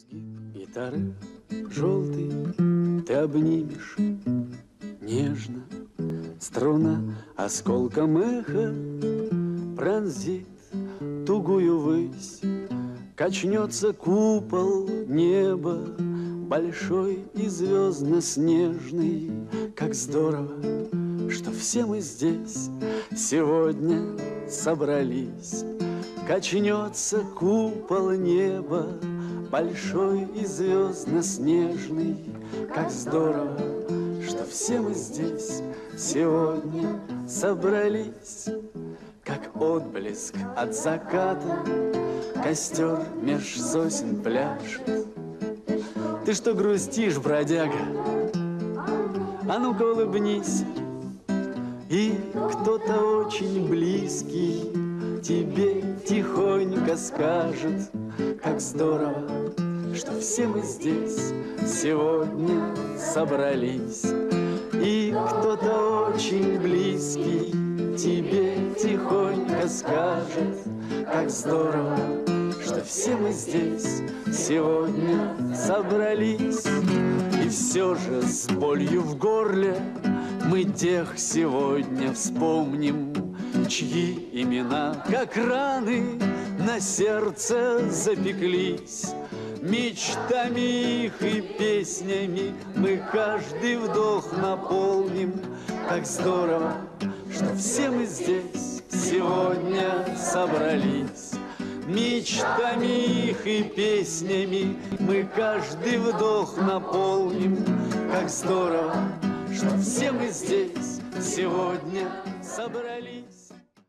Гитары желтый ты обнимешь нежно, струна осколком эха пронзит тугую высь, качнется купол неба большой и звездно-снежный. Как здорово, что все мы здесь сегодня собрались. Качнется купол неба большой и звездно-снежный. Как здорово, что все мы здесь сегодня собрались. Как отблеск от заката костер меж сосен пляшет. Ты что грустишь, бродяга? А ну-ка улыбнись. И кто-то очень близкий тебе тихонько скажет: как здорово, что все мы здесь сегодня собрались. И кто-то очень близкий тебе тихонько скажет: как здорово, что все мы здесь сегодня собрались. И все же с болью в горле мы тех сегодня вспомним, чьи имена, как раны, на сердце запеклись. Мечтами их и песнями мы каждый вдох наполним. Как здорово, что все мы здесь сегодня собрались. Мечтами их и песнями мы каждый вдох наполним. Как здорово, что все мы здесь сегодня собрались.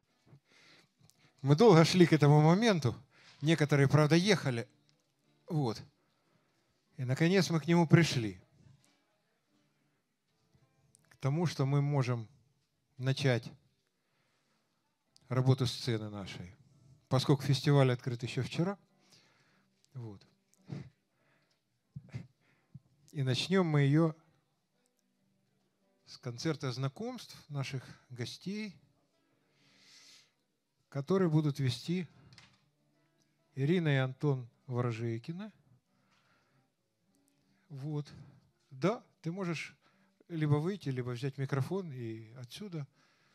Мы долго шли к этому моменту. Некоторые, правда, ехали. Вот. И, наконец, мы к нему пришли. К тому, что мы можем начать работу сцены нашей. Поскольку фестиваль открыт еще вчера. Вот. И начнем мы ее с концерта знакомств наших гостей, которые будут вести Ирина и Антон Ворожейкины. Вот. Да, ты можешь либо выйти, либо взять микрофон и отсюда.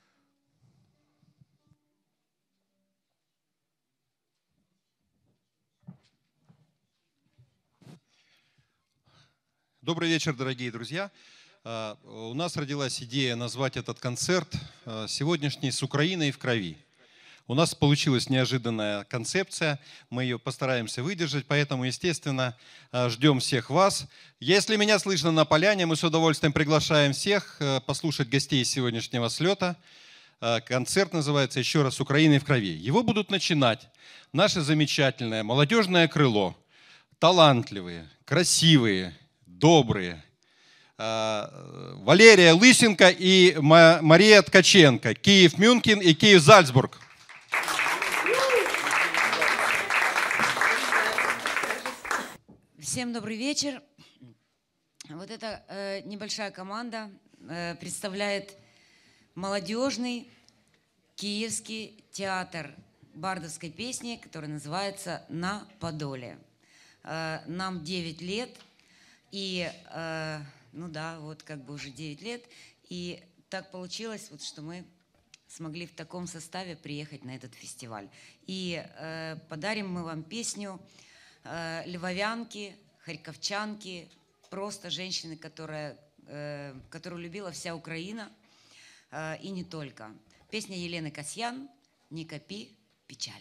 Добрый вечер, дорогие друзья. У нас родилась идея назвать этот концерт сегодняшний «С Украиной в крови». У нас получилась неожиданная концепция, мы ее постараемся выдержать, поэтому, естественно, ждем всех вас. Если меня слышно на поляне, мы с удовольствием приглашаем всех послушать гостей сегодняшнего слета. Концерт называется еще раз «С Украиной в крови». Его будут начинать наше замечательное молодежное крыло, талантливые, красивые, добрые. Валерия Лысенко и Мария Ткаченко. Киев-Мюнхен и Киев-Зальцбург. Всем добрый вечер. Вот эта небольшая команда представляет молодежный киевский театр бардовской песни, который называется «На Подоле». Нам 9 лет, и, ну да, вот как бы уже 9 лет, и так получилось, вот, что мы смогли в таком составе приехать на этот фестиваль. И подарим мы вам песню львовянки, харьковчанки, просто женщины, которую любила вся Украина, и не только. Песня Елены Касьян «Не копи печали».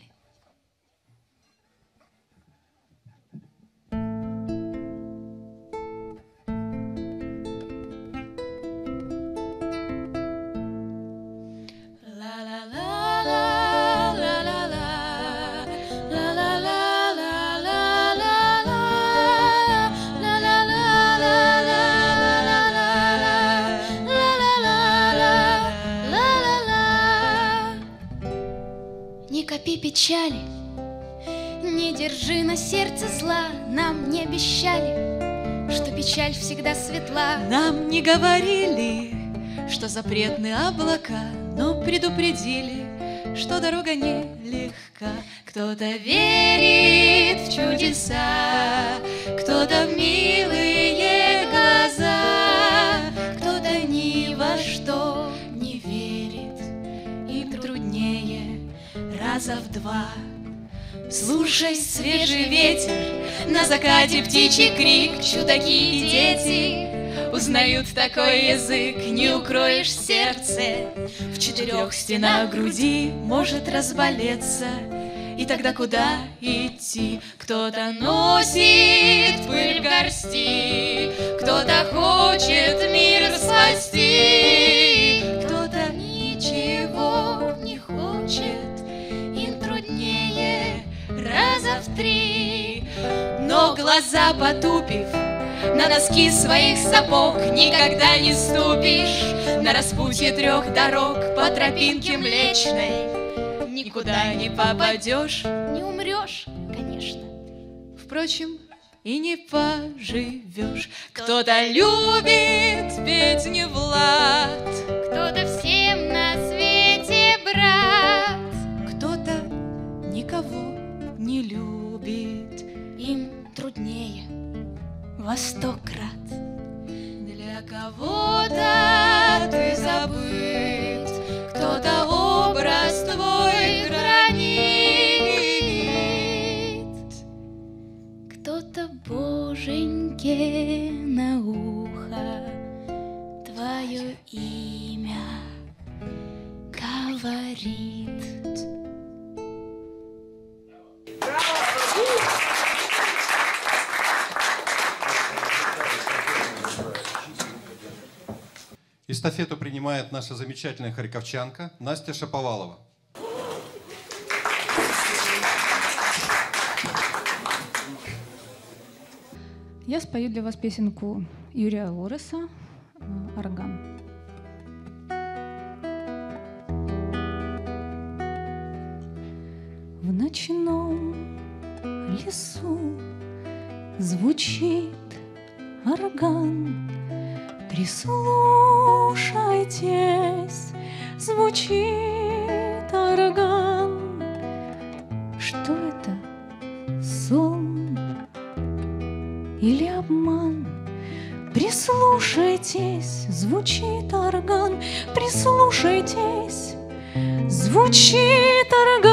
Печали, не держи на сердце зла. Нам не обещали, что печаль всегда светла. Нам не говорили, что запретны облака, но предупредили, что дорога нелегка. Кто-то верит в чудеса, раза в два. Слушай свежий ветер, на закате птичий крик, чудаки и дети узнают такой язык, не укроешь сердце, в 4 стенах груди может разболеться. И тогда куда идти? Кто-то носит пыль в горсти, кто-то хочет мир спасти, кто-то ничего не хочет, им труднее раза в 3. Но глаза потупив, на носки своих сапог никогда не ступишь на распутье 3 дорог по тропинке Млечной. Никуда не попадешь, не умрешь, конечно. Впрочем, и не поживешь. Кто-то любит петь не в лад, Кто-то всем на свете брат, кто-то никого не любит, им труднее во 100 крат. Для кого-то ты забыт, кто-то образ твой хранит, Кто-то боженьке на ухо твое имя говорит. Эстафету принимает наша замечательная харьковчанка Настя Шаповалова. Я спою для вас песенку Юрия Лореса «Орган». В ночном лесу звучит орган. Прислушайтесь, звучит орган. Что это? Сон или обман? Прислушайтесь, звучит орган. Прислушайтесь, звучит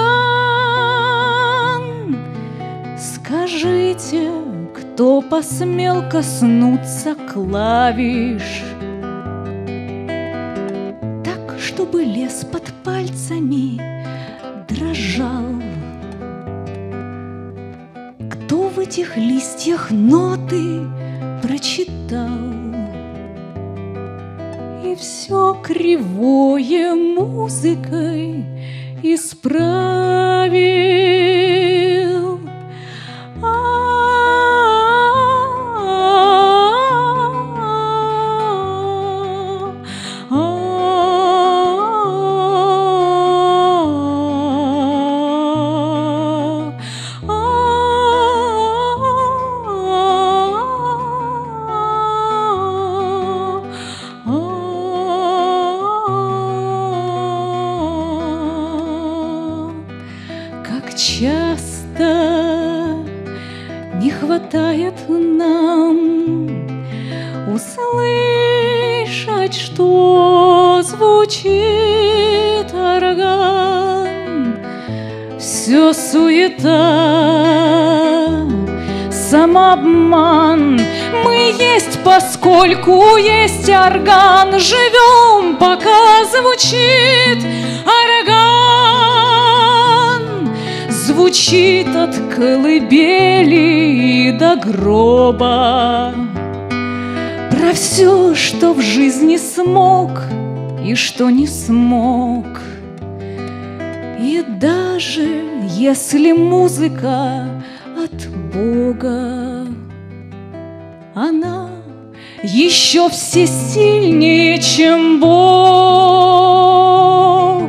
орган. Скажите, кто посмел коснуться клавиш, так, чтобы лес под пальцами дрожал? Кто в этих листьях ноты прочитал и все кривое музыкой исправил? Часто не хватает нам услышать, что звучит орган. Все суета, самообман. Мы есть, поскольку есть орган. Живем, пока звучит орган. Звучит от колыбели до гроба. Про все, что в жизни смог и что не смог. И даже если музыка от Бога, она еще всесильнее, чем Бог.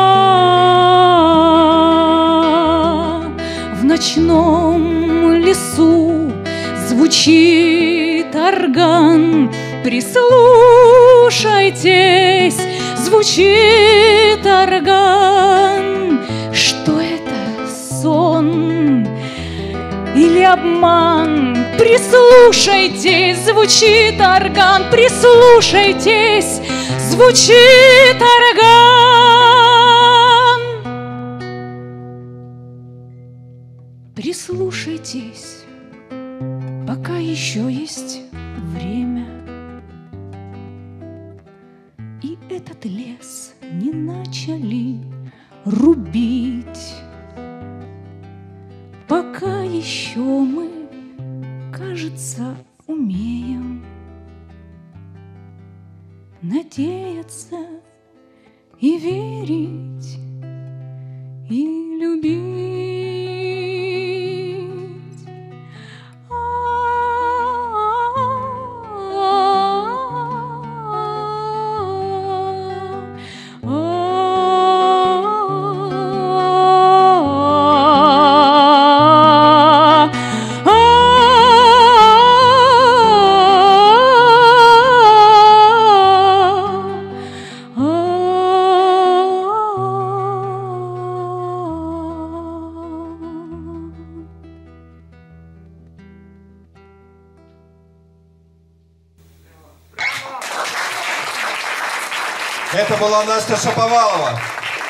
В ночном лесу прислушайтесь, звучит орган. Что это, сон или обман? Прислушайтесь, звучит орган, прислушайтесь, звучит орган. Прислушайтесь, пока еще есть время, и этот лес не начали рубить. Пока еще мы, кажется, умеем надеяться и верить, и любить. Это была Настя Шаповалова.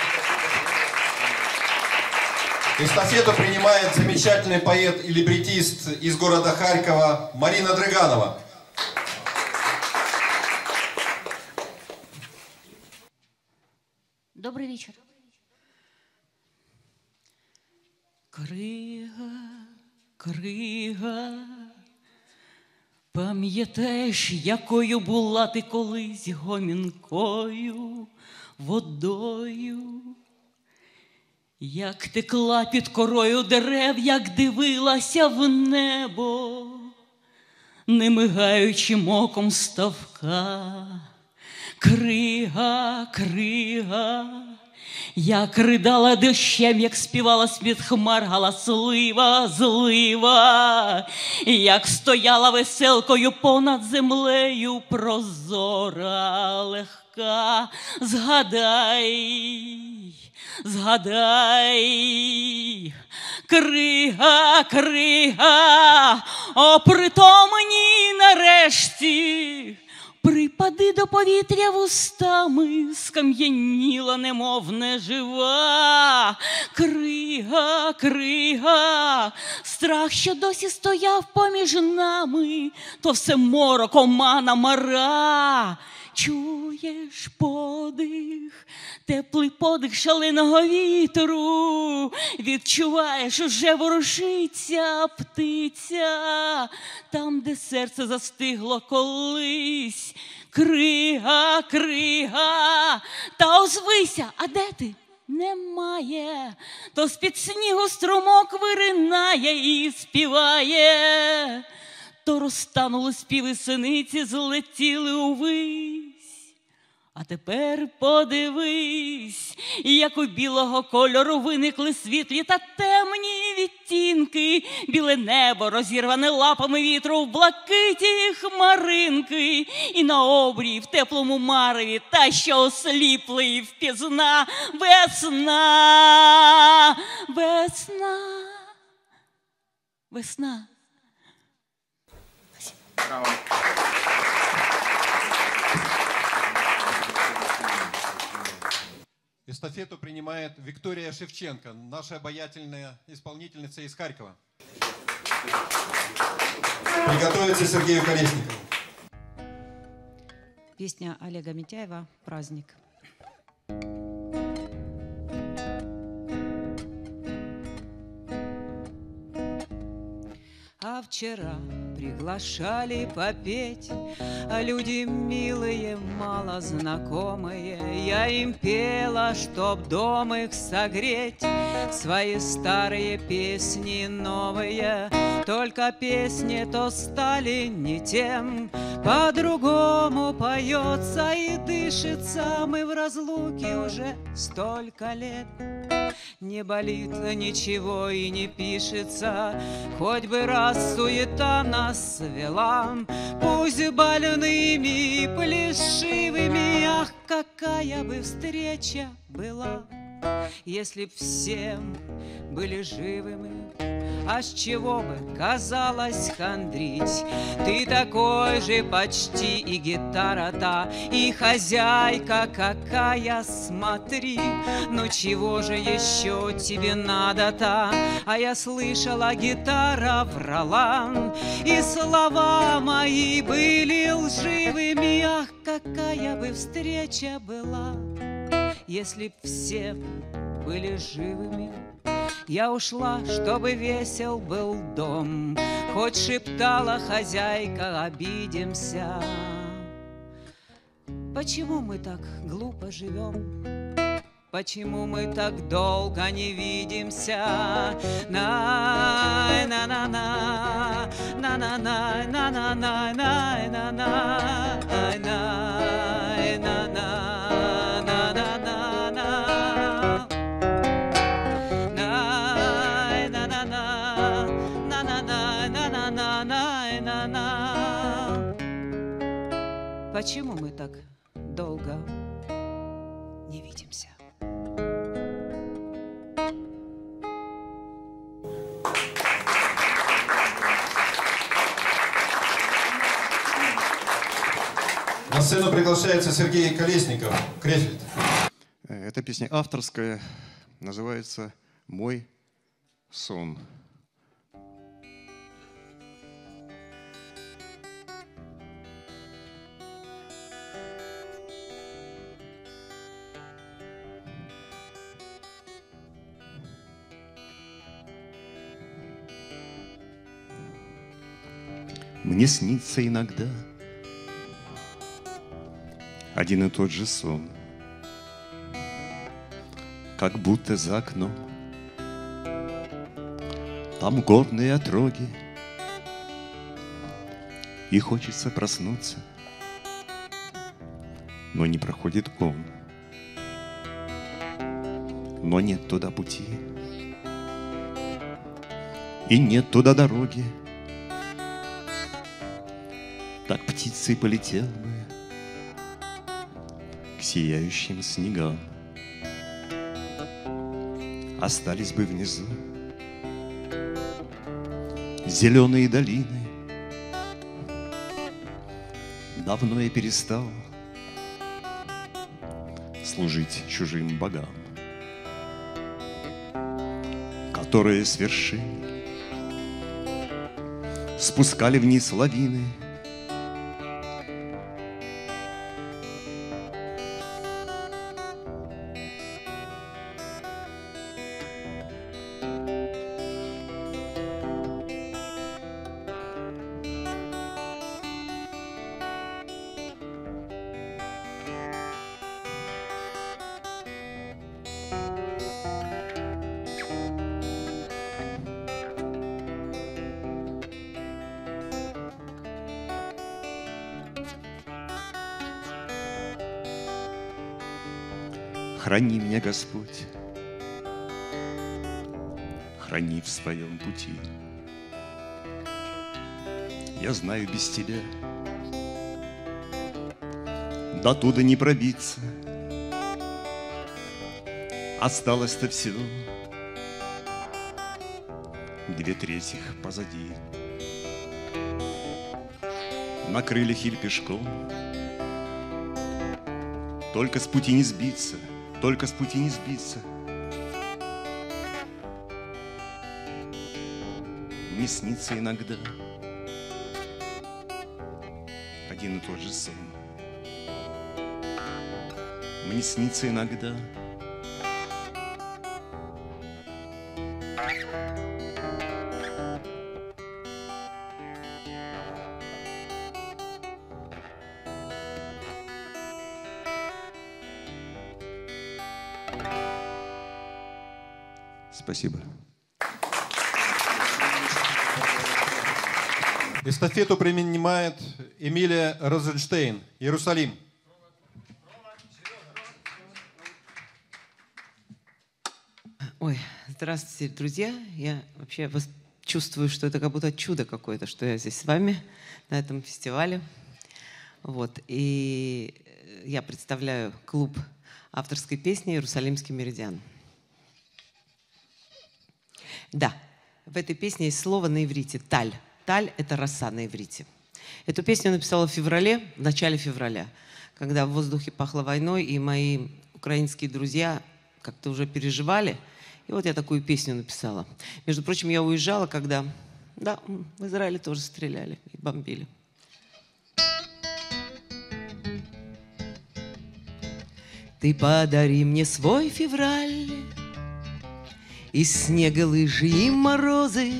Эстафету принимает замечательный поэт и либретист из города Харькова Марина Дрыганова. Добрый вечер. Крига, крига, пам'ятаєш, якою була ти колись гомінкою, водою, як текла під корою дерев, як дивилася в небо, не мигаючим оком ставка. Крига, крига, як ридала дощем, як співала з-під хмар галаслива злива, як стояла веселкою понад землею прозора легка. Згадай, згадай, крига, крига, опритомні нарешті, припади до повітря вустами, скам'яніла, немов нежива. Крига, крига, страх, що досі стояв поміж нами, то все морок, омана, мара. Чуєш подих, теплий подих шаленого вітру, відчуваєш, уже ворушиться птиця, там, де серце застигло колись. Крига, крига, та озвися, а де ти? Немає, то з-під снігу струмок виринає і співає, то розтанули співи синиці, злетіли увись. А тепер подивись, як у білого кольору виникли світлі та темні відтінки, біле небо розірване лапами вітру в блакиті хмаринки, і на обрії в теплому мареві та, що осліпли і впізна, весна, весна, весна. Браво. Эстафету принимает Виктория Шевченко, наша обаятельная исполнительница из Харькова. Приготовиться Сергею Колесникову. Песня Олега Митяева «Праздник». А вчера приглашали попеть, а люди милые, мало знакомые. Я им пела, чтоб дом их согреть, свои старые песни новые. Только песни то стали не тем, по-другому поется и дышится. Мы в разлуке уже столько лет. Не болит ничего и не пишется, хоть бы раз суета нас свела. Пусть больными и плешивыми, ах, какая бы встреча была, если б все были живыми. А с чего бы казалось хандрить? Ты такой же почти и гитара-то, и хозяйка какая, смотри. Ну чего же еще тебе надо-то? А я слышала, гитара врала, и слова мои были лживыми. Ах, какая бы встреча была, если б все были живыми. Я ушла, чтобы весел был дом, хоть шептала хозяйка, обидимся. Почему мы так глупо живем? Почему мы так долго не видимся? На-на-на, на-на-на, на-на-на, на-на-на, почему мы так долго не видимся? На сцену приглашается Сергей Колесников, Крефельд. Эта песня авторская, называется «Мой сон». Мне снится иногда один и тот же сон, как будто за окном там горные отроги, и хочется проснуться, но не проходит он, но нет туда пути, и нет туда дороги. Так птицей полетел бы к сияющим снегам, остались бы внизу зеленые долины. Давно я перестал служить чужим богам, которые с вершин спускали вниз лавины. Храни меня, Господь, храни в своем пути. Я знаю, без Тебя до туда не пробиться. Осталось-то все 2/3 позади. На крыльях или пешком, только с пути не сбиться. Только с пути не сбиться. Мне снится иногда один и тот же сон. Мне снится иногда Спасибо. Эстафету принимает Эмилия Розенштейн, Иерусалим. Ой, здравствуйте, друзья. Я вообще чувствую, что это как будто чудо какое-то, что я здесь с вами на этом фестивале. Вот. И я представляю клуб авторской песни «Иерусалимский меридиан». Да, в этой песне есть слово на иврите «таль». «Таль» — это роса на иврите. Эту песню я написала в феврале, в начале февраля, когда в воздухе пахло войной, и мои украинские друзья как-то уже переживали. И вот я такую песню написала. Между прочим, я уезжала, когда... Да, в Израиле тоже стреляли и бомбили. Ты подари мне свой февраль, из снега лыжи и морозы.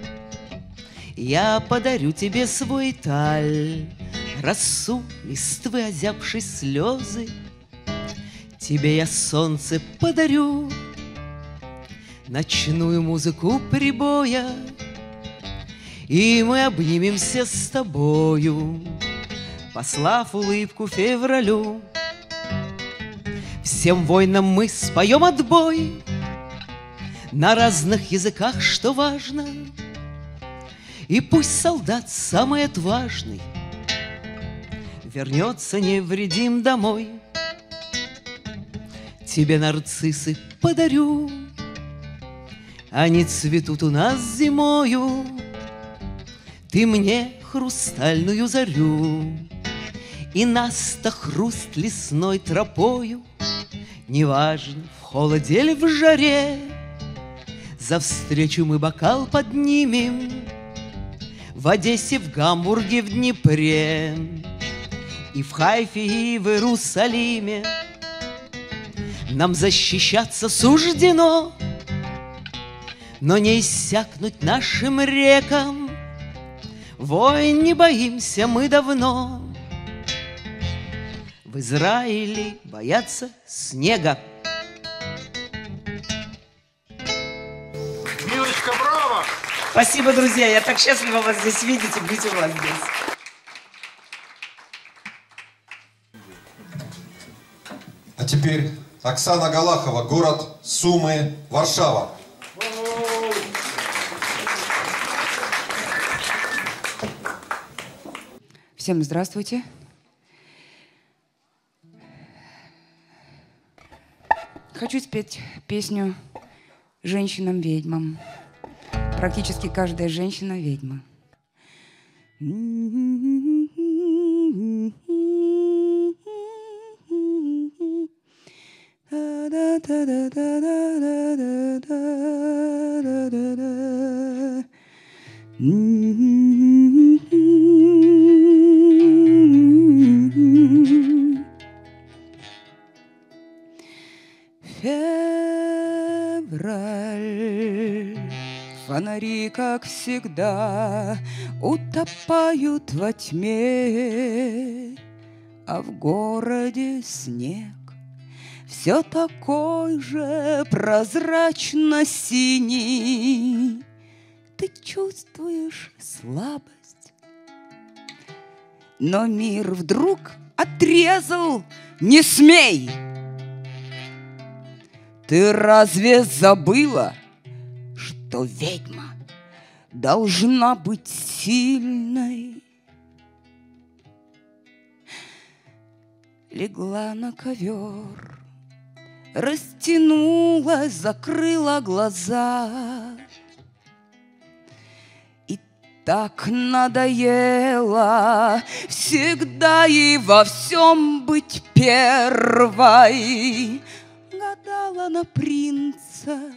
Я подарю тебе свой таль, росу, листвы, озябшие слезы. Тебе я солнце подарю, ночную музыку прибоя, и мы обнимемся с тобою, послав улыбку февралю. Всем воинам мы споем отбой на разных языках, что важно. И пусть солдат самый отважный вернется невредим домой. Тебе нарциссы подарю, они цветут у нас зимою. Ты мне хрустальную зарю, и нас-то хруст лесной тропою. Неважно, в холоде или в жаре, за встречу мы бокал поднимем. В Одессе, в Гамбурге, в Днепре, и в Хайфе, и в Иерусалиме. Нам защищаться суждено, но не иссякнуть нашим рекам. Войн не боимся мы давно, в Израиле боятся снега. Милочка, браво! Спасибо, друзья, я так счастлива вас здесь видеть и быть у вас здесь. А теперь Оксана Галахова, город Сумы, Варшава. Всем здравствуйте. Хочу спеть песню женщинам-ведьмам. Практически каждая женщина ведьма. Февраль, фонари, как всегда, утопают во тьме, а в городе снег все такой же прозрачно-синий. Ты чувствуешь слабость, но мир вдруг отрезал: не смей! Ты разве забыла, что ведьма должна быть сильной? Легла на ковер, растянулась, закрыла глаза. И так надоело всегда и во всем быть первой. Гадала на принца,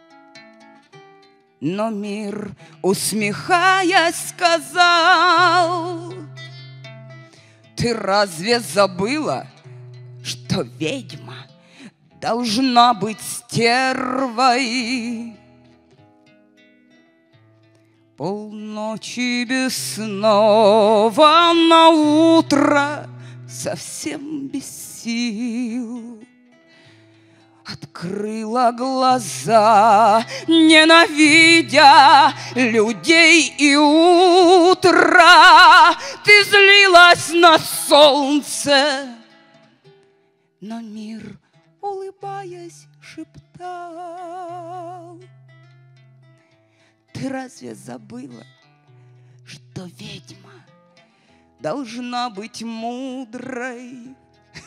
но мир, усмехаясь, сказал: ты разве забыла, что ведьма должна быть стервой? Полночи без снова, на утро совсем без сил. открыла глаза, ненавидя людей и утро. Ты злилась на солнце, но мир, улыбаясь, шептал: ты разве забыла, что ведьма должна быть мудрой?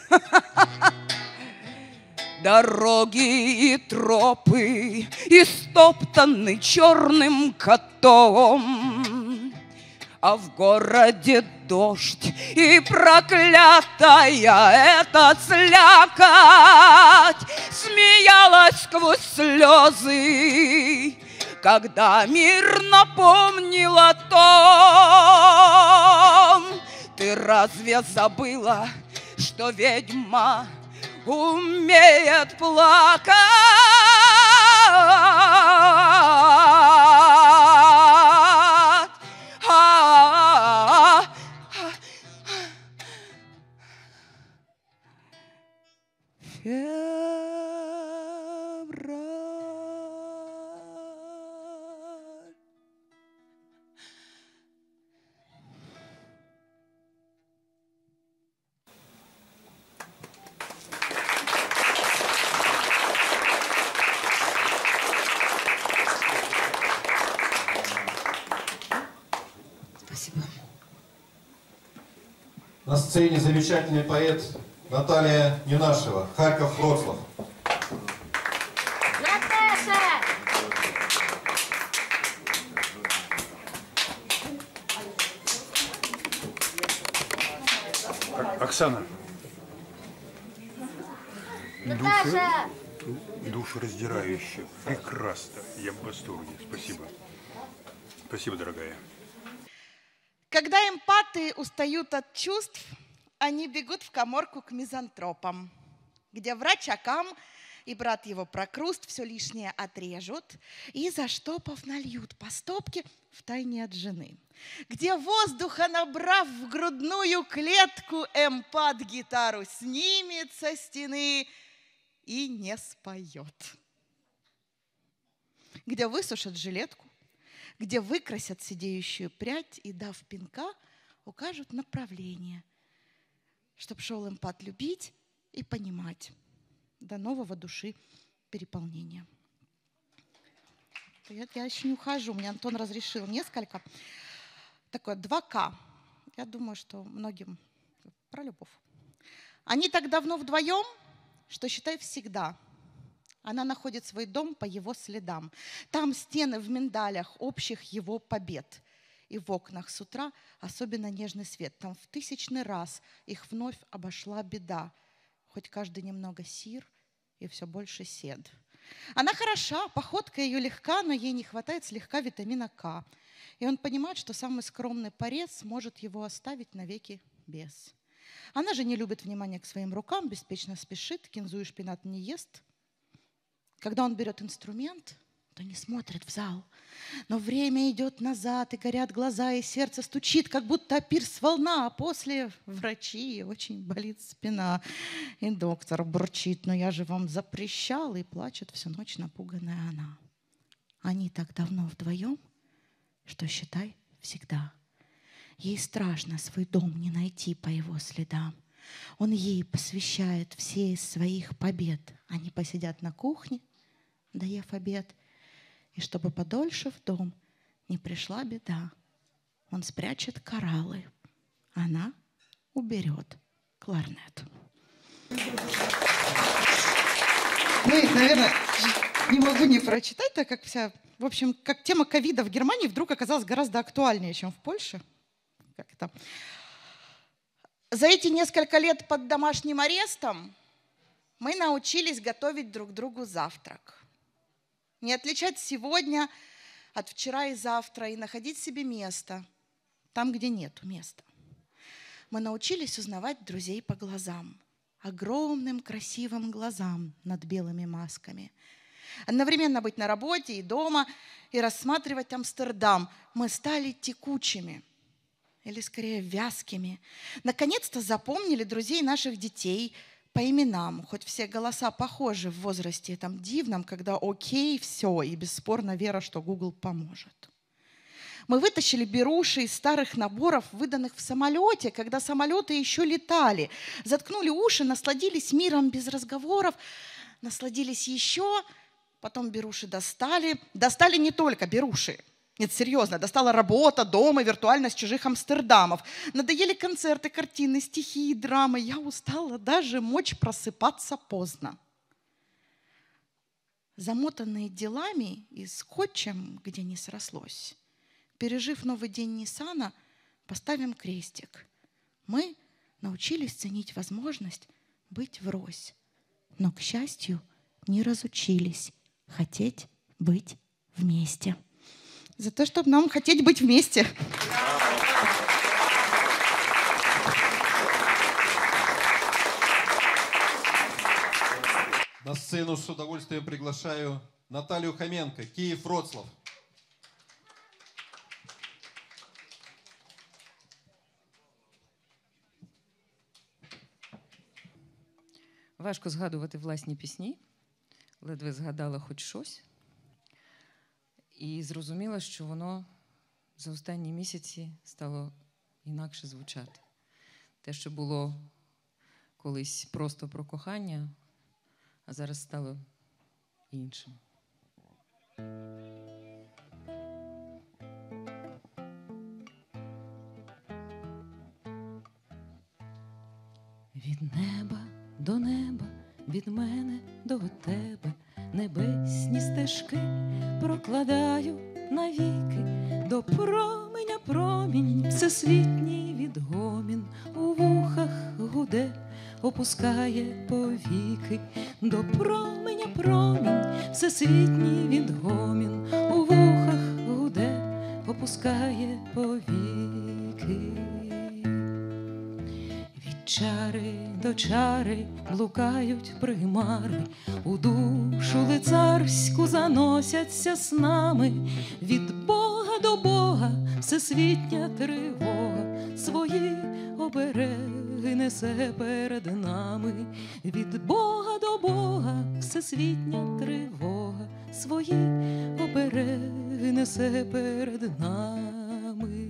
Дороги и тропы истоптаны черным котом, а в городе дождь и проклятая эта слякоть смеялась сквозь слезы, когда мир напомнил о том. Ты разве забыла, что ведьма умеет плакать? На сцене замечательный поэт Наталья Ненашева, Харьков, Вроцлав. Оксана. Душераздирающе. Прекрасно. Я в восторге. Спасибо. Спасибо, дорогая. Когда эмпаты устают от чувств, они бегут в каморку к мизантропам, где врач Акам и брат его Прокруст все лишнее отрежут и, заштопав, нальют по стопке втайне от жены, где воздуха набрав в грудную клетку, эмпат гитару снимет со стены и не споет, где высушат жилетку, где выкрасят сидеющую прядь и, дав пинка, укажут направление, чтоб шел эмпат любить и понимать до нового души переполнения. Я еще не ухожу, мне Антон разрешил несколько. Такое 2К. Я думаю, что многим про любовь. Они так давно вдвоем, что, считай, всегда. Она находит свой дом по его следам. Там стены в миндалях общих его побед. И в окнах с утра особенно нежный свет. Там в 1000-й раз их вновь обошла беда. Хоть каждый немного сир и все больше сед. Она хороша, походка ее легка, но ей не хватает слегка витамина К. И он понимает, что самый скромный порез может его оставить навеки без. Она же не любит внимания к своим рукам, беспечно спешит, кинзу и шпинат не ест. Когда он берет инструмент, то не смотрит в зал. Но время идет назад, и горят глаза, и сердце стучит, как будто пирс волна, а после врачи, очень болит спина. И доктор бурчит: но я же вам запрещал, и плачет всю ночь напуганная она. Они так давно вдвоем, что, считай, всегда. Ей страшно свой дом не найти по его следам. Он ей посвящает все из своих побед. Они посидят на кухне, доев обед, и чтобы подольше в дом не пришла беда, он спрячет кораллы, она уберет кларнет. Ну и, наверное, не могу не прочитать, так как вся, в общем, как тема ковида в Германии вдруг оказалась гораздо актуальнее, чем в Польше. Как это? За эти несколько лет под домашним арестом мы научились готовить друг другу завтрак. Не отличать сегодня от вчера и завтра, и находить себе место там, где нету места. Мы научились узнавать друзей по глазам, огромным красивым глазам над белыми масками. Одновременно быть на работе и дома, и рассматривать Амстердам. Мы стали текучими, или скорее вязкими. Наконец-то запомнили друзей наших детей по именам, хоть все голоса похожи в возрасте там дивном, когда окей, все, и бесспорно вера, что Google поможет. Мы вытащили беруши из старых наборов, выданных в самолете, когда самолеты еще летали. Заткнули уши, насладились миром без разговоров, насладились еще, потом беруши достали. Достали не только беруши. Нет, серьезно, достала работа, дом и виртуальность чужих Амстердамов. Надоели концерты, картины, стихи и драмы. Я устала даже мочь просыпаться поздно. Замотанные делами и скотчем, где не срослось, пережив новый день Ниссана, поставим крестик. Мы научились ценить возможность быть врозь, но, к счастью, не разучились хотеть быть вместе. За то, чтобы нам хотеть быть вместе. На сцену с удовольствием приглашаю Наталью Хоменко, Киев, Вроцлав. Важко згадувати власні пісні, ледве згадала хоч щось. І зрозуміла, що воно за останні місяці стало інакше звучати. Те, що було колись просто про кохання, а зараз стало іншим. Від неба до неба, від мене до тебе, небесні стежки прокладаю навіки, до променя промінь, всесвітній відгомін у вухах гуде, опускає повіки, до променя промінь, всесвітній відгомін у вухах гуде, опускає повіки. Чари до чари блукають примари, у душу лицарську заносяться снами. Від Бога до Бога всесвітня тривога свої обереги несе перед нами. Від Бога до Бога всесвітня тривога свої обереги несе перед нами.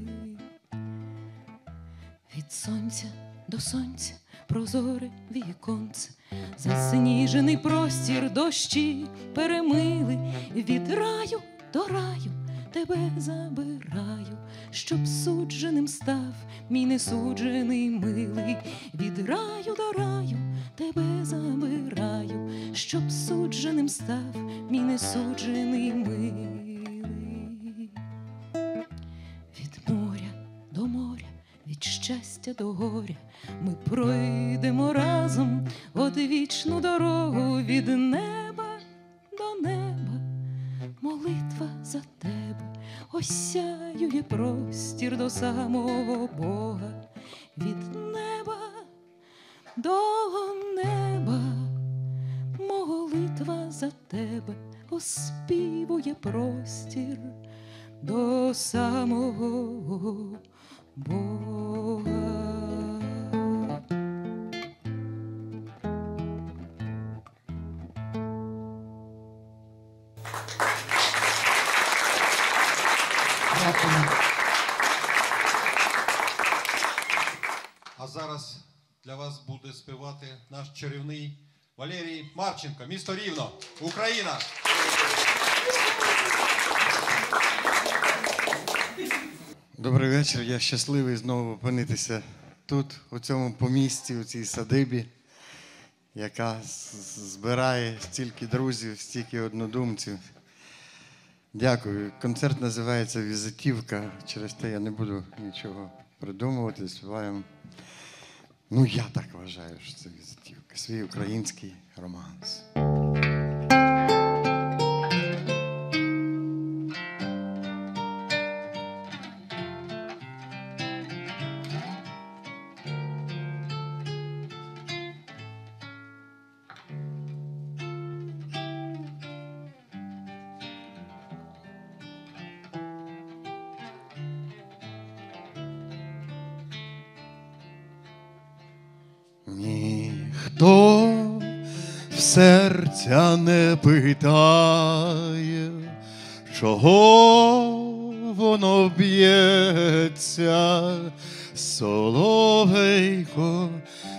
Від сонця до сонця прозоре віконце, засніжений простір дощі перемили. Від раю до раю тебе забираю, щоб судженим став мій несуджений милий. Від раю до раю тебе забираю, щоб судженим став мій несуджений милий. Від моря до моря, від щастя до горя ми пройдемо разом одвічну дорогу. Від неба до неба молитва за тебе осяює простір до самого Бога. Від неба до неба молитва за тебе оспівує простір до самого Бога. А зараз для вас буде співати наш чарівний Валерій Марченко, місто Рівно, Україна. Добрий вечір. Я щасливий знову опинитися тут, у цьому помісті, у цій садибі, яка збирає стільки друзів, стільки однодумців. Дякую. Концерт називається «Візитівка». Через те я не буду нічого придумувати. Співаємо, ну я так вважаю, що це візитівка. Свій український романс. Ніхто серця не питає, чого воно б'ється, соловейко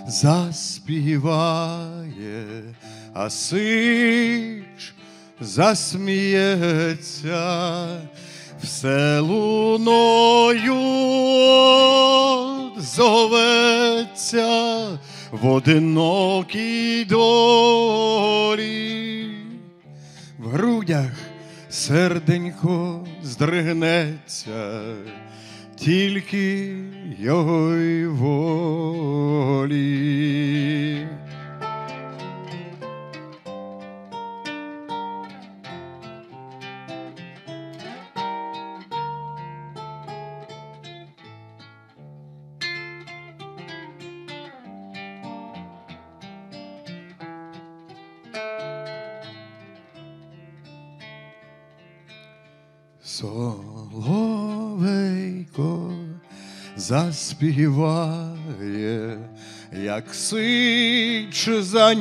заспіває, а сич засміється, все луною зоветься в одинокій долі, в грудях серденько здригнеться, тільки його й волі. Соловейко заспіває, як сич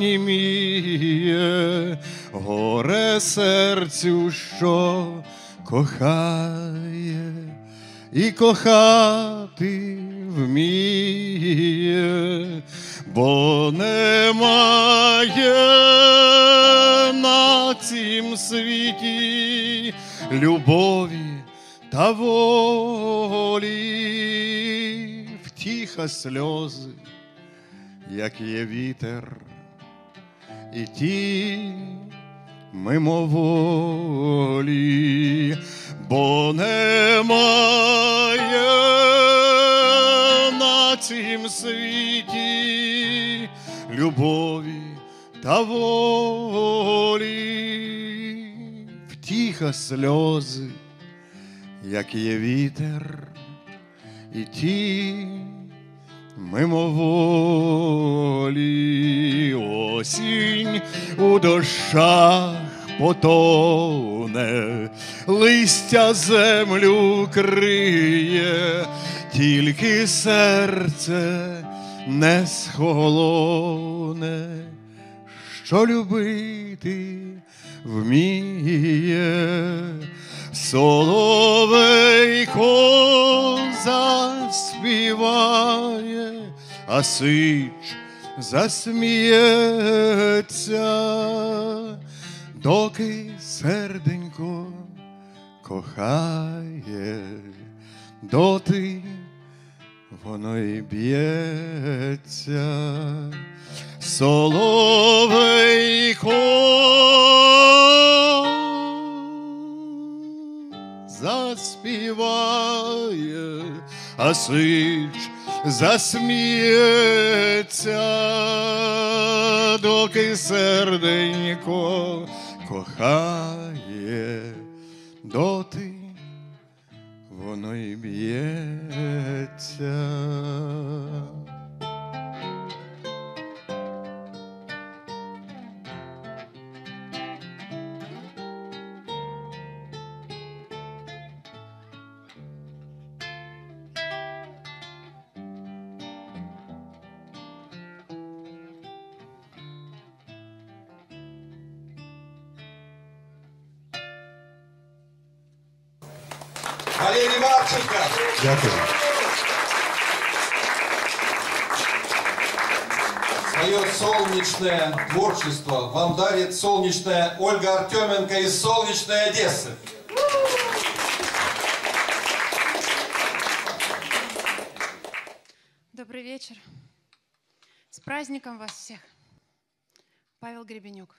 заніміє, горе серцю, що кохає, і кохати вміє, бо немає на цім світі любові та волі, втіха сльози, як є вітер, і ті мимоволі, бо немає на цім світі любові та волі, втіха сльози, як є вітер, і ті мимоволі. Осінь у дощах потоне, листя землю криє, тільки серце не схолоне, що любити вміє. Соловейко заспіває, а сич засміється, доки серденько кохає, доти воно й б'ється. Соловейко заспіває, а сич засміється, доки серденько кохає, доти воно й б'ється. Валерий Марченко. Дякую. Свое солнечное творчество вам дарит солнечная Ольга Артеменко из солнечной Одессы. Добрый вечер. С праздником вас всех. Павел Гребенюк.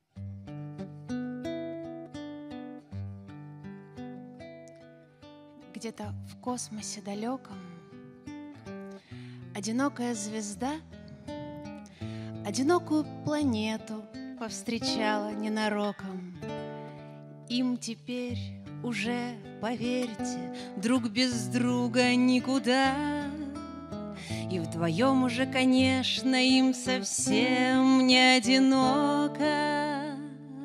Где-то в космосе далеком одинокая звезда одинокую планету повстречала ненароком. Им теперь уже, поверьте, друг без друга никуда. И вдвоем уже, конечно, им совсем не одиноко.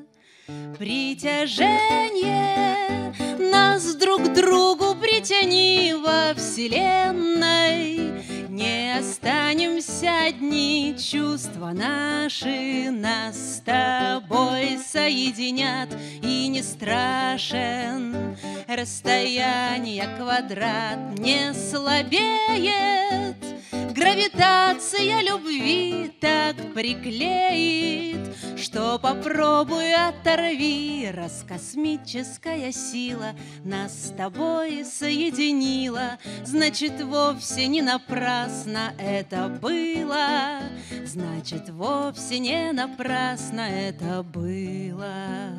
Притяжение нас друг к другу притяни во вселенной. не останемся одни, чувства наши нас с тобой соединят, и не страшен расстояние, квадрат не слабеет. Гравитация любви так приклеит, что попробуй оторви. Раз космическая сила нас с тобой соединила, значит, вовсе не напрасно это было. Значит, вовсе не напрасно это было.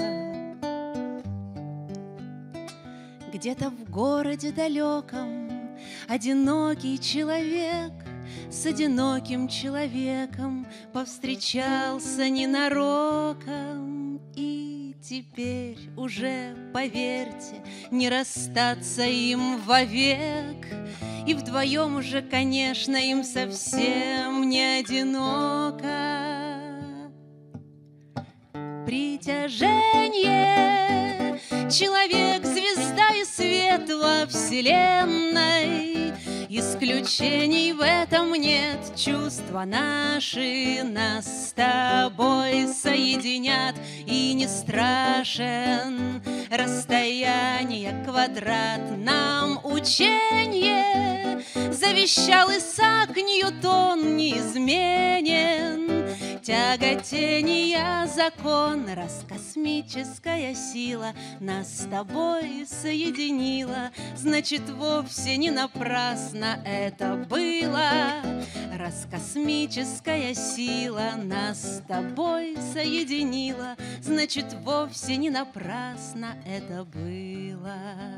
Где-то в городе далеком одинокий человек с одиноким человеком повстречался ненароком. И теперь уже, поверьте, не расстаться им вовек. И вдвоем уже, конечно, им совсем не одиноко. Притяжение, человек, звезда и свет во вселенной. Исключений в этом нет, чувства наши нас с тобой соединят, и не страшен расстояние, квадрат нам ученье. Завещал Исаак Ньютон неизменен, тяготения закон. Раз космическая сила нас с тобой соединила, значит, вовсе не напрасно это было. Раз космическая сила нас с тобой соединила, значит, вовсе не напрасно это было.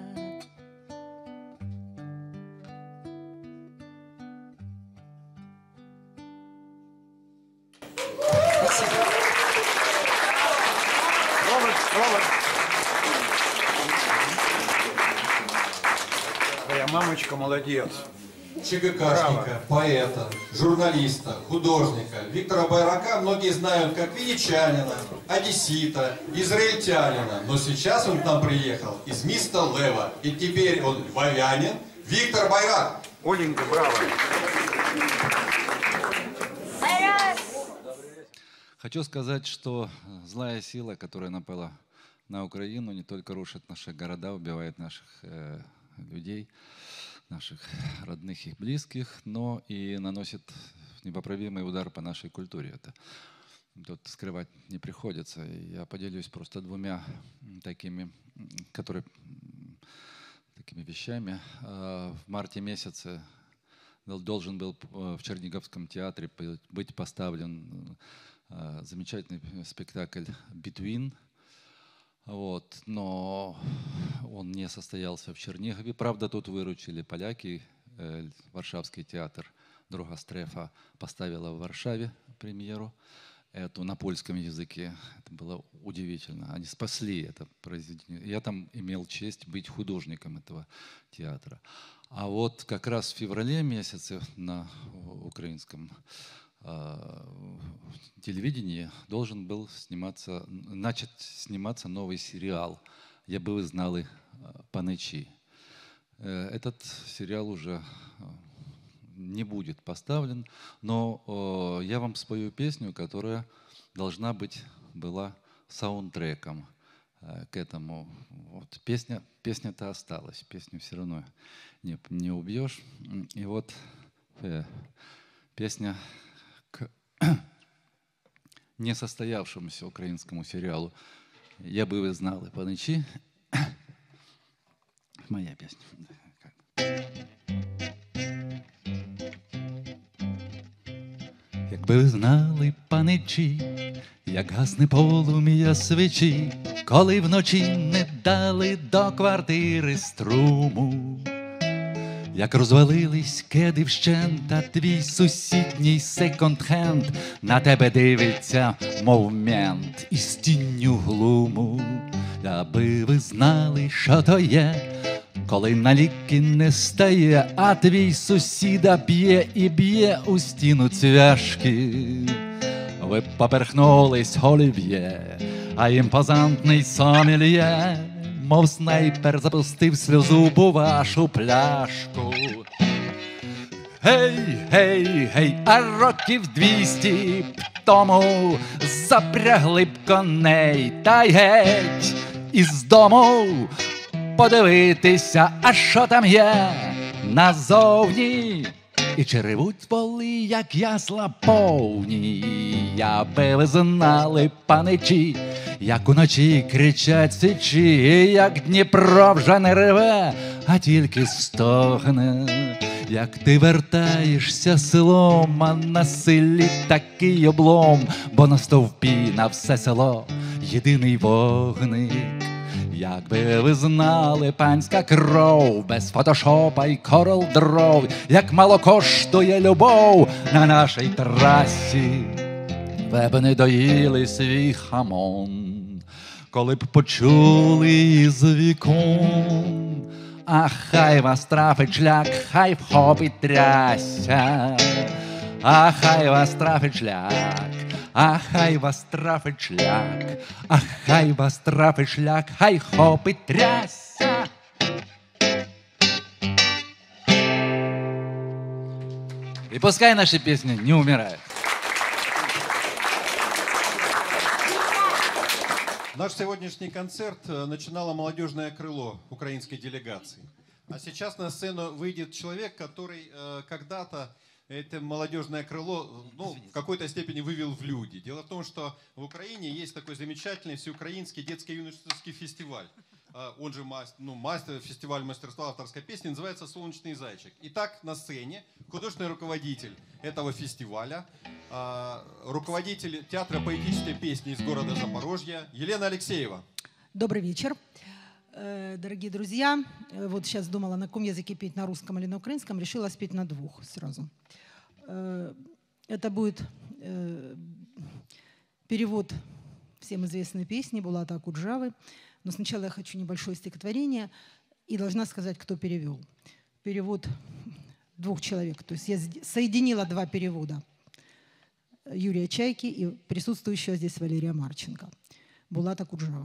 Твоя мамочка молодец. ЧГКшника, поэта, журналиста, художника Виктора Байрака многие знают как венечанина, одессита, израильтянина. Но сейчас он к нам приехал из места Лева. И теперь он львовянин Виктор Байрак. Оленька, браво. Хочу сказать, что злая сила, которая напала на Украину, не только рушит наши города, убивает наших людей, наших родных и близких, но и наносит непоправимый удар по нашей культуре. Это тут скрывать не приходится. Я поделюсь просто двумя такими вещами. В марте месяце должен был в Черниговском театре быть поставлен замечательный спектакль «Between». Вот, но он не состоялся в Чернигове. Правда, тут выручили поляки. Варшавский театр «Друга Стрефа» поставила в Варшаве премьеру эту на польском языке. Это было удивительно. Они спасли это произведение. Я там имел честь быть художником этого театра. А вот как раз в феврале месяце на украинском телевидении должен был начать сниматься новый сериал «Я бы вы знали паничи». Этот сериал уже не будет поставлен, но я вам спою песню, которая была саундтреком к этому. Вот песня-то осталась, песню все равно не убьешь. И вот песня к несостоявшемуся украинскому сериалу «Я бы вы знали паничи». Моя песня. Якби ви знали, паничі, як гасне полум'я свічі, коли вночі не дали до квартири струму, як розвалились кеди вщент, та твій сусідній секонд-хенд на тебе дивиться, мов мент, із тінню глуму. Аби ви знали, що то є, коли на ліки не стає, а твій сусіда б'є і б'є у стіну цвяшки. Ви поперхнулись олів'є, а імпозантний сомельє, мов снайпер, запустив сльозу у вашу пляшку. Гей, гей, гей, а років 200 тому запрягли б коней та й геть із дому подивитися, а що там є назовні. І чи ревуть воли, як ясла повні, аби ви знали, паничі, як уночі кричать сичі, як Дніпро вже не реве, а тільки стогне. Як ти вертаєшся селом, а на селі такий облом, бо на стовпі на все село єдиний вогник. Якби ви знали, панська кров, без фотошопа й корел дров, як мало коштує любов на нашій трасі, ви б не доїли свій хамон, коли б почули із вікон. А хай вас трафить шлях, хай вхопить трясся, а хай вас трафить шлях, а хай вас трафить шлях, а хай вас трафить шлях, хай хопить трясся. И пускай наши песни не умирают. Наш сегодняшний концерт начинало молодежное крыло украинской делегации. А сейчас на сцену выйдет человек, который когда-то это молодежное крыло, ну, в какой-то степени вывел в люди. Дело в том, что в Украине есть такой замечательный всеукраинский детско-юношеский фестиваль. Он же фестиваль мастерства авторской песни, называется «Солнечный зайчик». Итак, на сцене художественный руководитель этого фестиваля, руководитель театра поэтической песни из города Запорожья Елена Алексеева. Добрый вечер. Дорогие друзья, вот сейчас думала, на каком языке петь, на русском или на украинском, решила спеть на двух сразу. Это будет перевод всем известной песни Булата Акуджавы. Но сначала я хочу небольшое стихотворение и должна сказать, кто перевел. Перевод двух человек. То есть я соединила два перевода. Юрия Чайки и присутствующего здесь Валерия Марченко. Булата Акуджава.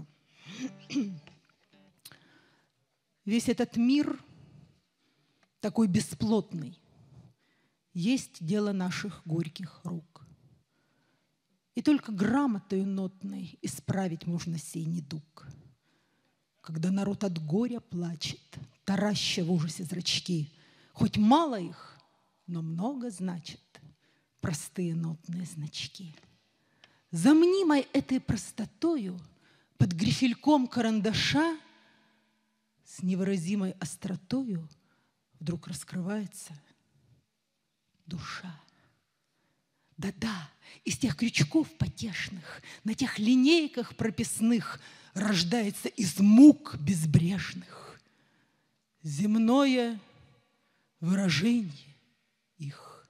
Весь этот мир такой бесплотный, есть дело наших горьких рук. И только грамотою нотной исправить можно сей недуг. Когда народ от горя плачет, тараща в ужасе зрачки, хоть мало их, но много значит простые нотные значки. За мнимой этой простотою под грифельком карандаша с невыразимой остротою вдруг раскрывается душа. Да-да, из тех крючков потешных, на тех линейках прописных рождается из мук безбрежных земное выражение их.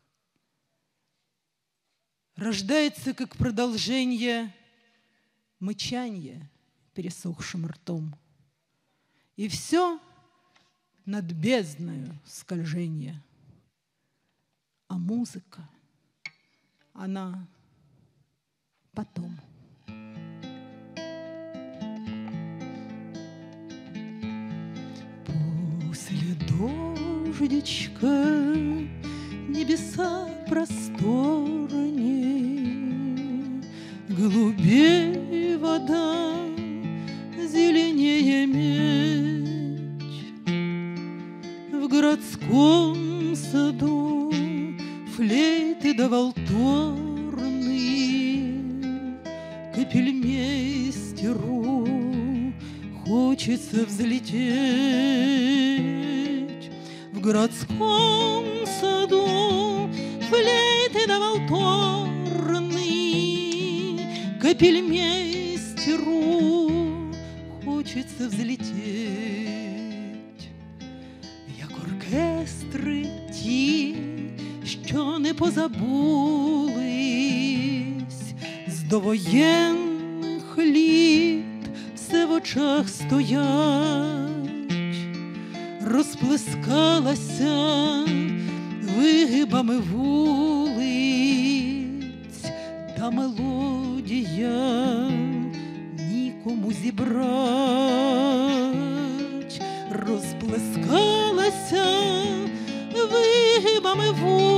Рождается как продолжение мычанья пересохшим ртом. И все над бездною скольжения. А музыка, она потом. После дождичка небеса просторнее, голубей вода, зеленее медь. В городском саду флейты да валторны, капельмейстеру хочется взлететь. В городском саду флейты да валторны, капельмейстеру хочется взлететь. Як оркестри ті, що не позабулись, з довоєнних літ все в очах стоять, розплескалася вигибами вулиць, та мелодія нікому зібрать, розплескалася вигибами схибами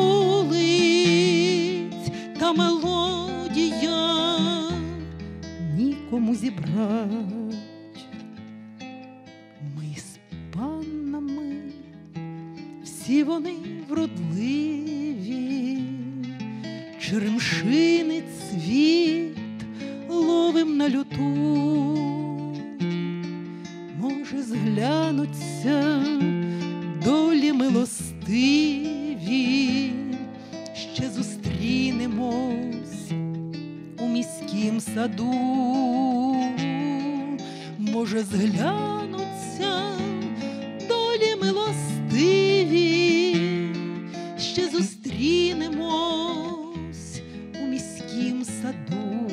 вулиць та мелодія нікому зібрать. Ми з паннами, всі вони вродливі, черемшини цвіт ловим на люту. Може, зглянуться долі милостиві, ще зустрінемось у міськім саду. Може, зглянуться долі милостиві, ще зустрінемось у міськім саду.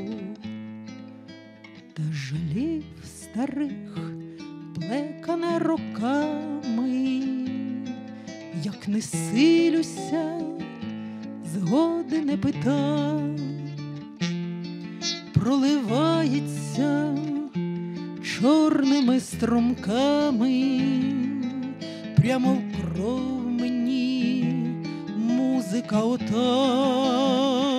Та жалів старих плекане роками, як не силюся, згоди не пита. Проливається чорними струмками, прямо в кров мені музика ота.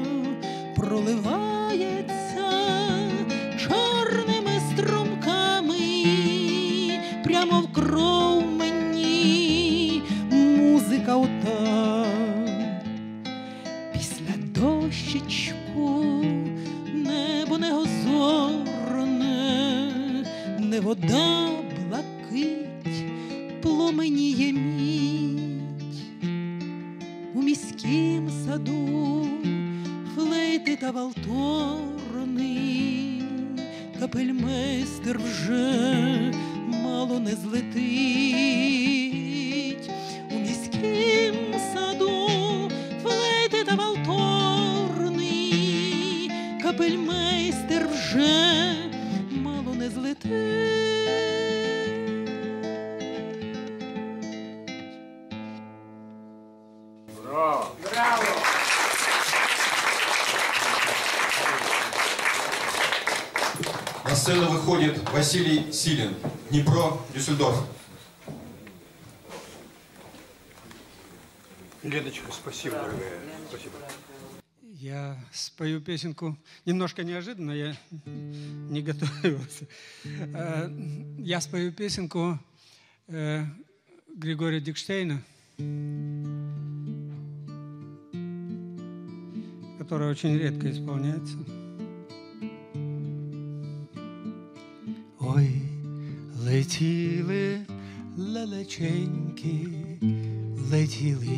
Проливається чорними струмками, прямо в кров мені музика ота. Після дощечку небо не озорне, не вода блакить, пломеніє мідь. У міськім саду флейти та валторни, капельмейстер вже мало не злетить. У міськім саду флейти та валторни, капельмейстер вже мало не злетить. Браво! Браво! На сцену выходит Василий Силин, Днепро, Дюссельдорф. Леночка, спасибо, дорогая. Спасибо. Я спою песенку немножко неожиданно, я не готовился. Я спою песенку Григория Дикштейна, которая очень редко исполняется. Ой, летіли лелеченьки, летіли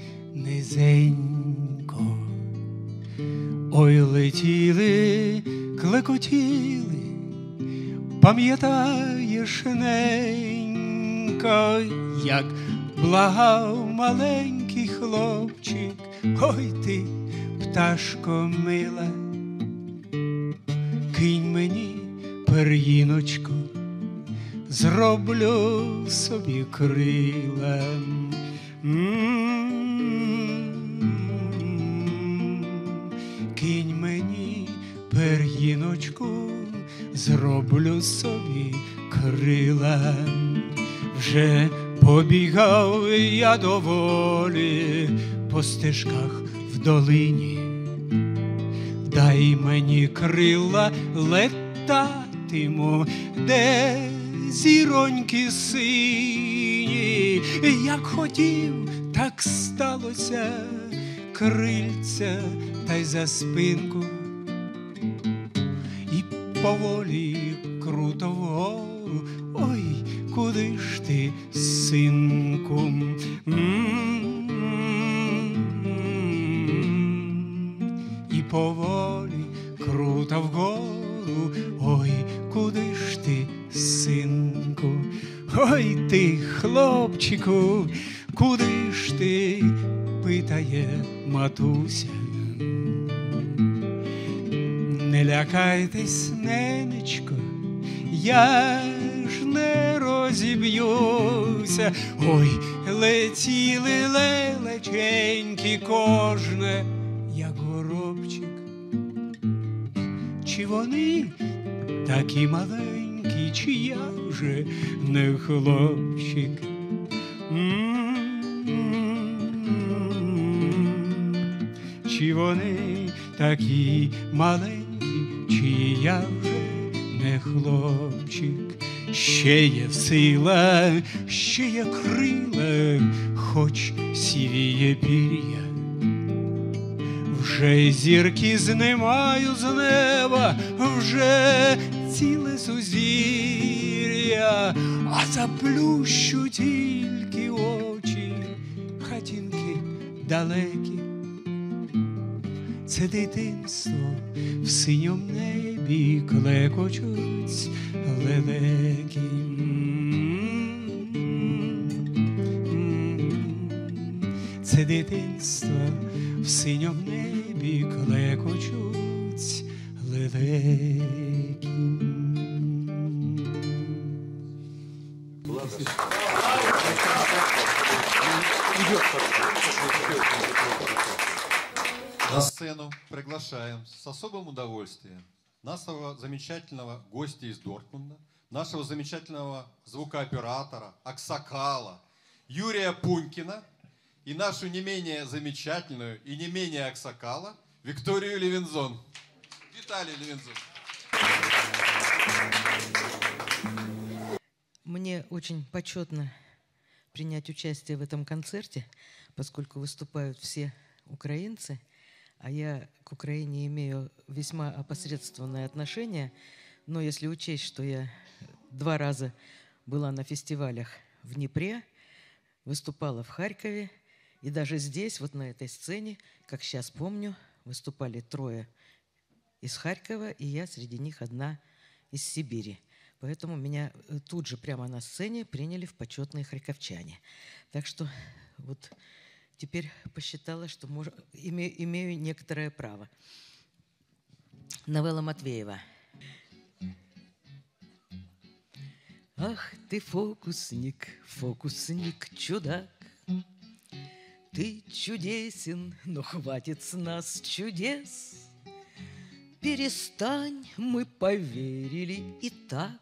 низенько. Ой, летіли, клекотіли, пам'ятаєш, ненько, як благав маленький хлопчик. Ой ти, пташко мила, кинь мені пер'їночку, зроблю собі крила. Кинь мені пер'їночку, зроблю собі крила. Вже побігав я доволі по стежках в долині. Дай мені крила, летатиму, де зіроньки сині. Як хотів, так сталося, крильця та й за спинку. І поволі круто вгору, ой, куди ж ти, синку? І поволі круто вгору, ой, куди ж ти, синку? Ой ти, хлопчику, куди ж ти, питає матуся. Не лякайтесь, ненечко, я ж не розіб'юся. Ой, летіли лелеченькі, кожне, як горобчик. Чи вони такі маленькі, чи я вже не хлопчик? чи вони такі маленькі, чи я вже не хлопчик. Ще є сила, ще є крила, хоч сівіє пір'я. Вже зірки знімаю з неба, вже ціле сузір'я, а заплющу тільки очі, хатинки далекі. Це дитинство в синьому небі клекочуть лелеки. Це дитинство в синьому небі клекочуть лелеки. На сцену приглашаем с особым удовольствием нашего замечательного гостя из Дортмунда, нашего замечательного звукооператора, аксакала Юрия Пунькина и нашу не менее замечательную и не менее аксакала Викторию Левинзон. Виталий Левинзон. Мне очень почетно принять участие в этом концерте, поскольку выступают все украинцы, а я к Украине имею весьма опосредственное отношение. Но если учесть, что я 2 раза была на фестивалях в Днепре, выступала в Харькове, и даже здесь, вот на этой сцене, как сейчас помню, выступали 3 из Харькова, и я среди них 1 из Сибири. Поэтому меня тут же прямо на сцене приняли в почетные харьковчане. Так что вот теперь посчитала, что имею некоторое право. Новелла Матвеева. Ах ты фокусник, фокусник, чудак, ты чудесен, но хватит с нас чудес. Перестань, мы поверили и так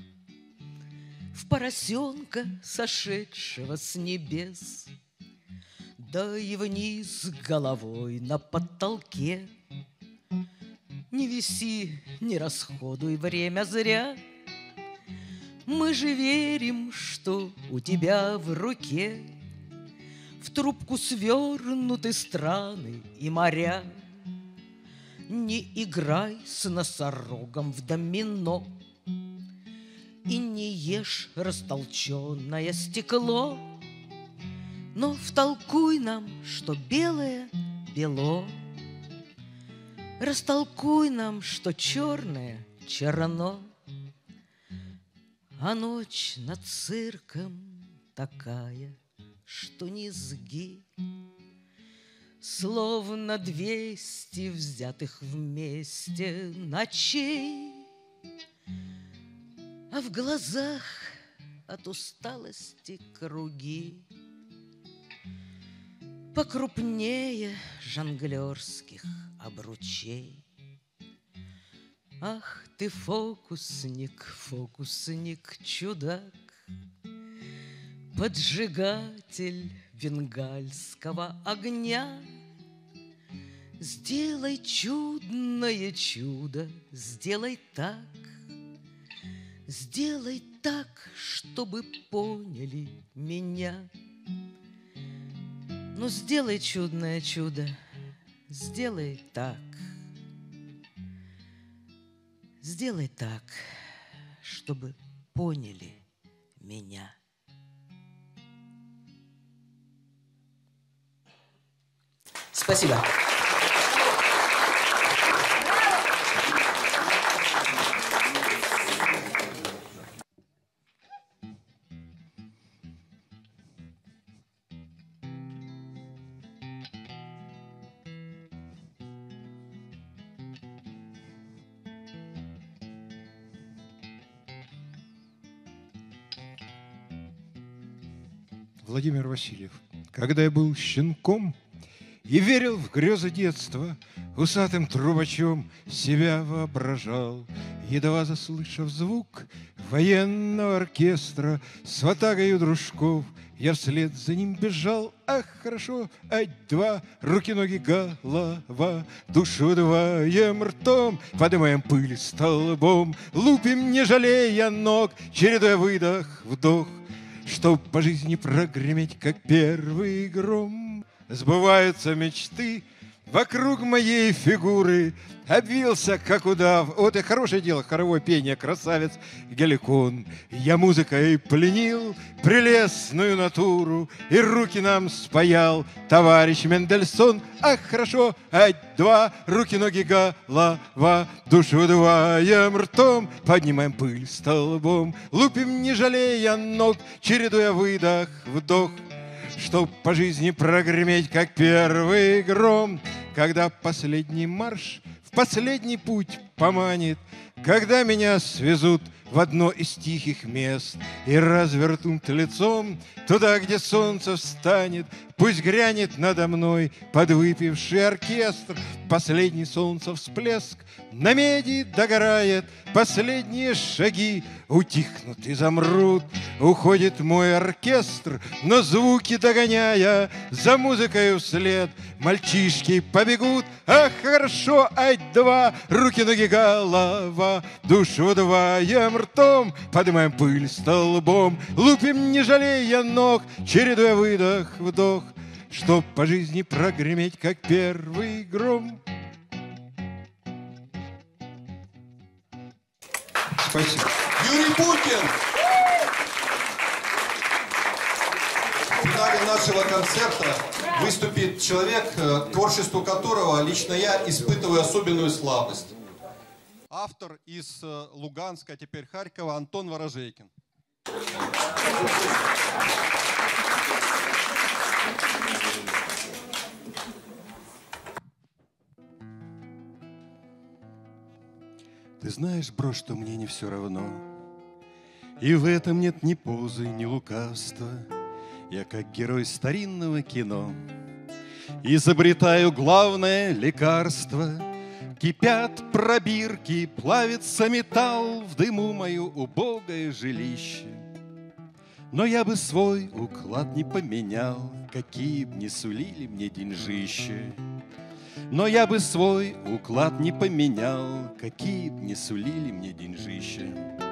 в поросенка, сошедшего с небес. Да и вниз головой на потолке. Не виси, не расходуй время зря. Мы же верим, что у тебя в руке в трубку свернуты страны и моря. Не играй с носорогом в домино и не ешь растолченное стекло, но втолкуй нам, что белое бело. Растолкуй нам, что черное черно. А ночь над цирком такая, что низги, словно 200 взятых вместе ночей, а в глазах от усталости круги покрупнее жонглерских обручей. Ах ты фокусник, фокусник, чудак, поджигатель бенгальского огня. Сделай чудное чудо, сделай так, чтобы поняли меня. Ну, сделай чудное чудо, сделай так. Сделай так, чтобы поняли меня. Спасибо. Владимир Васильев. Когда я был щенком и верил в грезы детства, усатым трубачом себя воображал. едва заслышав звук военного оркестра с ватагою дружков, я вслед за ним бежал. Ах, хорошо, ать-два, руки-ноги, голова, душу выдуваем ртом, поднимаем пыль столбом, лупим, не жалея ног, чередуя выдох-вдох, чтоб по жизни прогреметь, как первый гром. Сбываются мечты вокруг моей фигуры, обвился, как удав. Вот и хорошее дело, хоровое пение, красавец Геликон. Я музыкой пленил прелестную натуру, и руки нам спаял товарищ Мендельсон. Ах, хорошо, ать-два, руки-ноги, голова, душу выдуваем ртом, поднимаем пыль столбом, лупим, не жалея ног, чередуя выдох-вдох, чтоб по жизни прогреметь, как первый гром. Когда последний марш в последний путь поманит, когда меня свезут в одно из тихих мест и развернут лицом туда, где солнце встанет, пусть грянет надо мной подвыпивший оркестр. Последний солнце всплеск на меди догорает, последние шаги утихнут и замрут. Уходит мой оркестр, но звуки догоняя, за музыкой вслед мальчишки побегут. Ах, хорошо, ать-два, руки-ноги, голова, душу выдуваем ртом, поднимаем пыль столбом, лупим, не жалея ног, чередуя выдох-вдох, чтоб по жизни прогреметь, как первый гром. Спасибо. Юрий Букин. В финале нашего концерта выступит человек, к творчеству которого лично я испытываю особенную слабость. Автор из Луганска, теперь Харькова, Антон Ворожейкин. Ты знаешь, бро, что мне не все равно, и в этом нет ни позы, ни лукавства. Я как герой старинного кино изобретаю главное лекарство. Кипят пробирки, плавится металл, в дыму мое убогое жилище. Но я бы свой уклад не поменял, какие б не сулили мне деньжище. Но я бы свой уклад не поменял, какие б не сулили мне деньжище.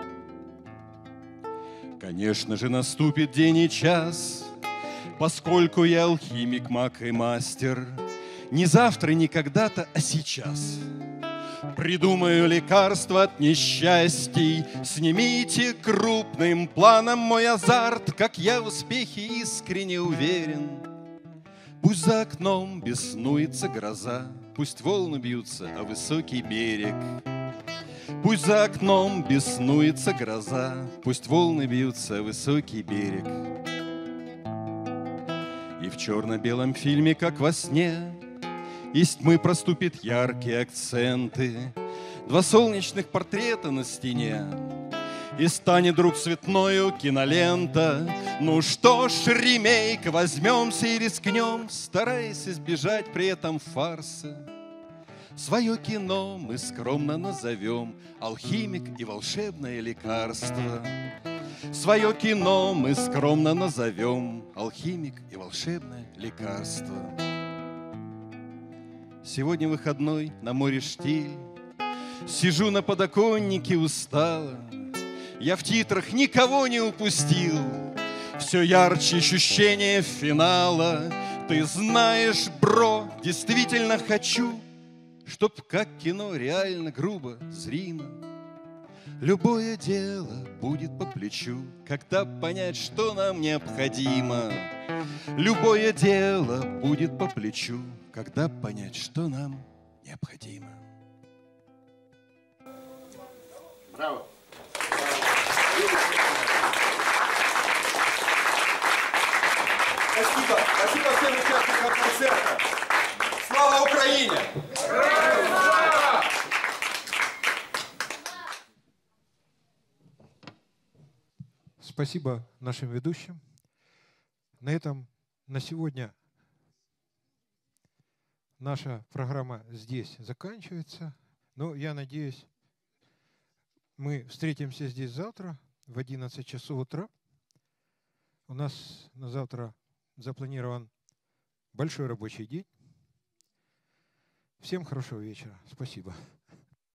Конечно же, наступит день и час, поскольку я алхимик, маг и мастер. Не завтра, не когда-то, а сейчас придумаю лекарство от несчастий. Снимите крупным планом мой азарт, как я в успехе искренне уверен. Пусть за окном беснуется гроза, пусть волны бьются о высокий берег. Пусть за окном беснуется гроза, пусть волны бьются о высокий берег. И в черно-белом фильме, как во сне, из тьмы проступят яркие акценты, два солнечных портрета на стене, и станет вдруг цветною кинолента. Ну что ж, ремейк, возьмемся и рискнем, стараясь избежать при этом фарса. Свое кино мы скромно назовем «Алхимик и волшебное лекарство». Свое кино мы скромно назовем «Алхимик и волшебное лекарство». Сегодня выходной, на море штиль, сижу на подоконнике устало. Я в титрах никого не упустил, все ярче ощущение финала. Ты знаешь, бро, действительно хочу, чтоб как кино реально грубо, зримо. Любое дело будет по плечу, когда понять, что нам необходимо. Любое дело будет по плечу, когда понять, что нам необходимо. Браво! Спасибо. Спасибо всем участникам концерта. Слава Украине! Спасибо нашим ведущим. На этом на сегодня наша программа здесь заканчивается. Но я надеюсь, Мы встретимся здесь завтра в 11 часов утра. У нас на завтра запланирован большой рабочий день. Всем хорошего вечера. Спасибо.